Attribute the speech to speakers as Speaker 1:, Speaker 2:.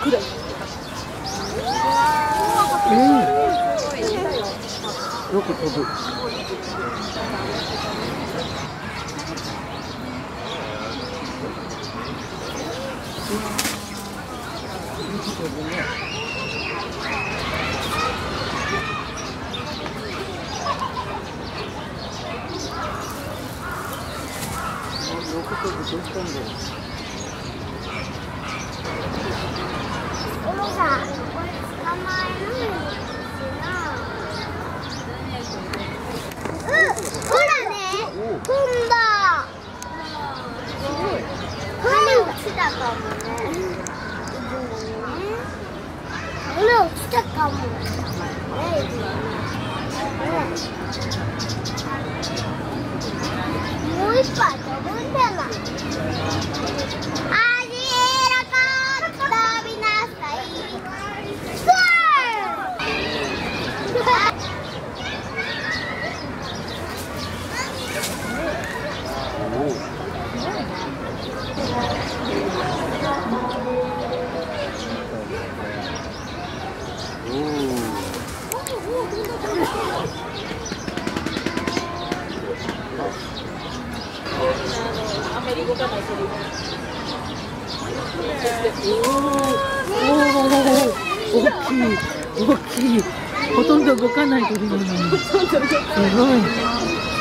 Speaker 1: くらい。
Speaker 2: よく飛ぶ。よく飛ぶ。どうしたんだろう。
Speaker 3: おもさん、これ捕まえるんですな。ほらね、飛んだ。すごい。羽落ちたかもね。羽落ちたかも。もう一杯飛ぶんじゃない。
Speaker 1: あんまり動かないセリフ。大きい、大きい。ほとんど動かない鳥なのに。すごい。